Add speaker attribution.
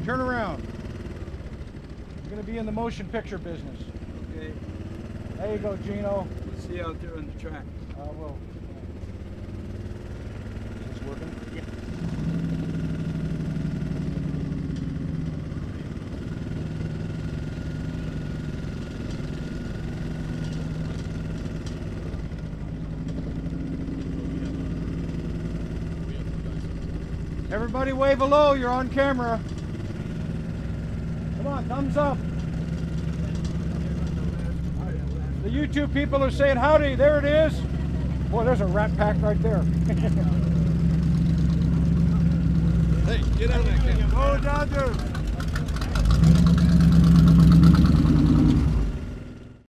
Speaker 1: Turn around. You're going to be in the motion picture business.
Speaker 2: Okay.
Speaker 1: There you go, Gino.
Speaker 2: We'll see you out there on the track.
Speaker 1: Well. Is this working? Yeah. Everybody wave hello, you're on camera. Come on, thumbs up. The YouTube people are saying howdy, there it is. Boy, there's a rat pack right there.
Speaker 2: Hey, get out of there, kid.
Speaker 3: Go Dodgers!